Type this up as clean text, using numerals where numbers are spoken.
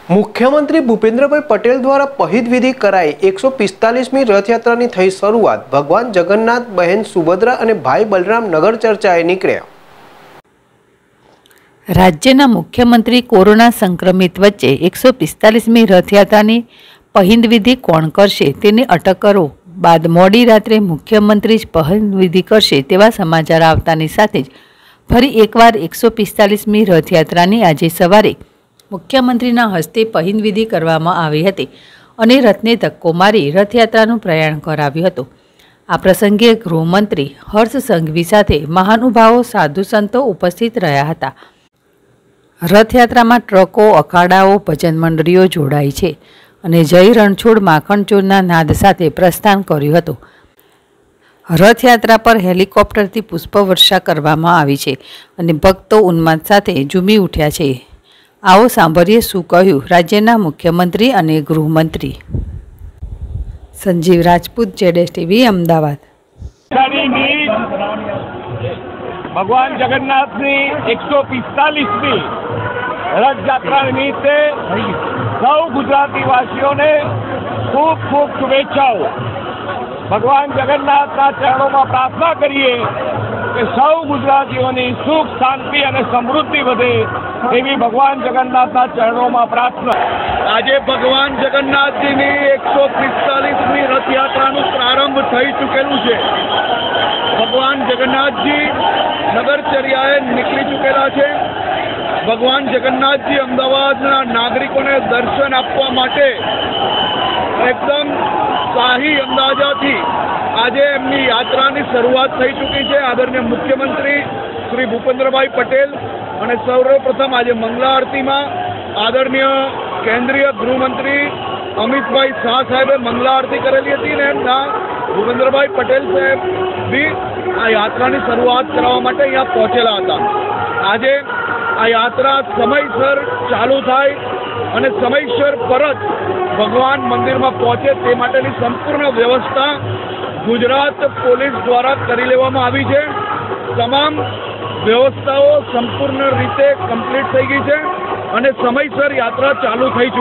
मुख्यमंत्री भूपेन्द्रभाई पटेल द्वारा पहिद विधि कराई 145मी रथयात्रा की थई शुरुआत। भगवान जगन्नाथ, बहन सुभद्रा और भाई बलराम नगर चर्चाए निकळ्या। राज्यना मुख्यमंत्री कोरोना संक्रमित वच्चे 145मी रथयात्रानी पहिंद विधि कोण करशे तेनी अटक करो बाद मोडी रात्रे मुख्यमंत्री पहिंद विधि करशे तेवा समाचार आवतानी साथे ज फरी एकवार 145मी रथयात्रानी आजे सवारे मुख्यमंत्रीना हस्ते पहिंद विधि करवामां आवी हती अने रथने धक्को मारी रथयात्रानुं प्रयाण कराव्युं हतुं। आ प्रसंगे गृहमंत्री हर्ष संघवी साथे महानुभावो साधु संतो उपस्थित रह्या हता। रथयात्रामां ट्रको, अखाड़ाओ, भजन मंडळीओ जोड़ाई छे अने जय रणछोड़ माखणचोरना नाद साथे प्रस्थान कर्युं हतुं। रथयात्रा पर हेलिकॉप्टरथी पुष्पवर्षा करवामां आवी छे अने भक्तो उन्माद साथे झूमी उठ्या छे। आओ सांभळीए शुं कह्युं राज्यना मुख्यमंत्री अने गृहमंत्री। संजीव राजपूत, जेडेस टीवी, अमदावाद। भगवान जगन्नाथनी 145मी रथयात्रा निमित्ते सौ गुजरातीवासीओने खूब खूब शुभेच्छाओं। भगवान जगन्नाथना चरणों में प्रार्थना करिए कि सौ गुजरातीओनी सुख, शांति और समृद्धि वधे एवी भगवान जगन्नाथना चरणों में प्रार्थना। आज भगवान जगन्नाथजीनी 145मी रथयात्रानुं प्रारंभ थई चूकेलुं छे। भगवान जगन्नाथजी नगरचर्याए निकली चूकेला छे। भगवान जगन्नाथजी अमदावादना नागरिकोने दर्शन आपवा माटे एकदम शाही अंदाजाथी आजे एमनी यात्रानी शरूआत थई चूकी है। आदरणीय मुख्यमंत्री श्री भूपेन्द्रभाई पटेल और सर्वप्रथम आज मंगला आरती में आदरणीय केंद्रीय गृहमंत्री अमित भाई शाह साहेबे मंगला आरती करेली हती ने भूपेन्द्रभाई पटेल साहेब भी आ यात्रानी शरूआत करवा माटे अहींया पहोंचेला हता। आजे आ यात्रा समयसर चालू थाय अने समयसर परत भगवान मंदिर में पहुंचे ते माटेनी संपूर्ण व्यवस्था गुजरात पोलीस द्वारा करी लेवामां आवी छे। तमाम व्यवस्थाओं संपूर्ण रीते कम्प्लीट थई गई है और समयसर यात्रा चालू थई।